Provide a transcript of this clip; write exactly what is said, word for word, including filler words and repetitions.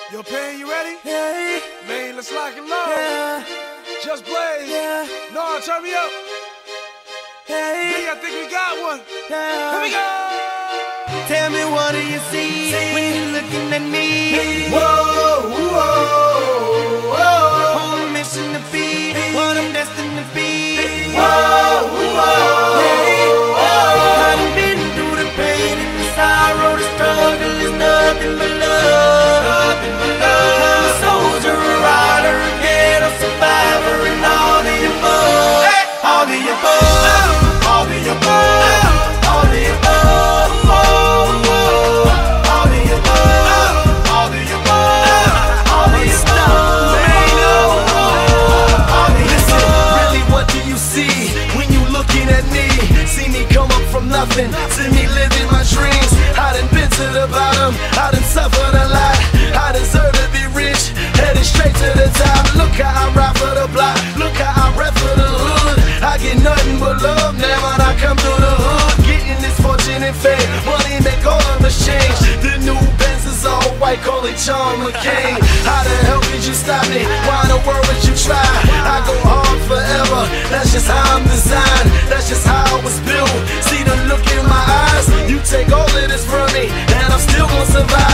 Yo, Pain, you ready? Hey, Man, let's lock and load. yeah, Just Blaze. yeah, No, turn me up. hey, Nigga, I think we got one. yeah. Here we go. Tell me, what do you see when you're looking at me? Whoa, whoa, whoa. On a mission to be what I'm destined to be. Whoa, whoa, Hey, whoa. I done been through the pain and the sorrow, the struggle is nothing but love. Nothing but love. I'm a soldier, a rider, a ghetto survivor, and all the above. Hey. All the above. All the above. All the above. Oh, oh. All the above. All the above. All the above. All the Listen, above. really, what do you see when you looking at me? See me come up from nothing, see me living my dreams. I done been to the bottom, I done suffered a lot. I deserve to be rich, headed straight to the top. Look how I ride for the block, look how I rap for the hood. I get nothing but love now when I come through the hood. Getting this fortune and fame, money make all of us change. The new Benz is all white, call it John McCain. How the hell could you stop me? Why in the world would you try? I go hard forever, that's just how I'm designed. That's just how I was built. See the look in my eyes, you take all of this from me, and I'm still gonna survive.